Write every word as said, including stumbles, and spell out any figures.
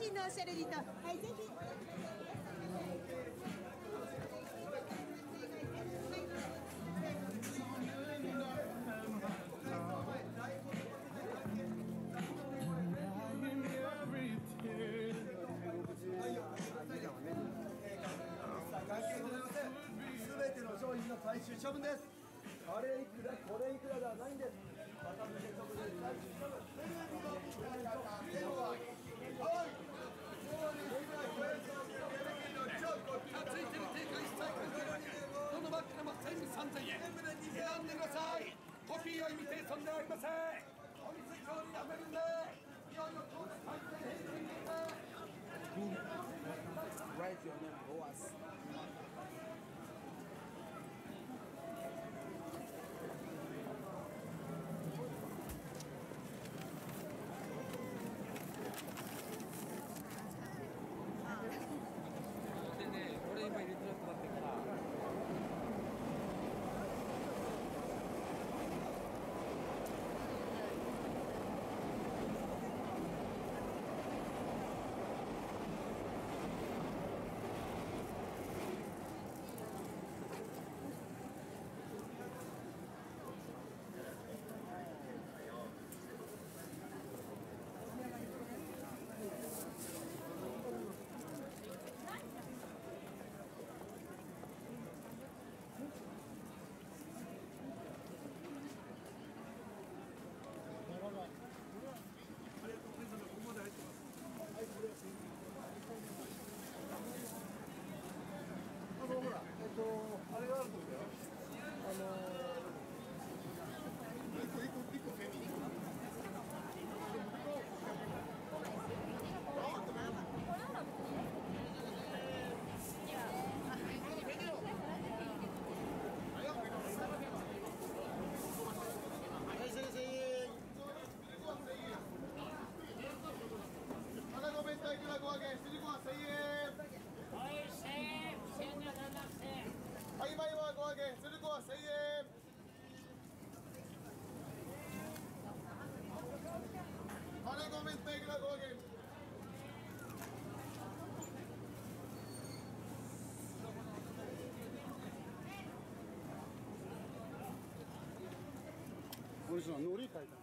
身のおっしゃるにと、はい、ぜひ。 すべての商品の最終処分です。あれいくら、これいくらではないんです。また抜け処分です。最終処分。 ついてる定価一切関係ない。どのバッグでも全部さんぜんえん。選んでください。コピーはイミテーションではありません。お店今日にやめるんで。いよいよ当然さんぜんえん平均です。 Write your name, Boas. でね、これ今入れてると待ってから。 ありがとうございます。ここまで入ってます。はい、これはあのほら、えっと、あれがあるとこだよ。あのー、一個一個一個フェミニン。花子弁当いくらご揚げ、すじごはせんえん。 はい、せんえん、せんがななせん。 はい、前はご揚げ、すじごはせんえん。花子弁当いくらご揚げ。これさ、海苔書いた。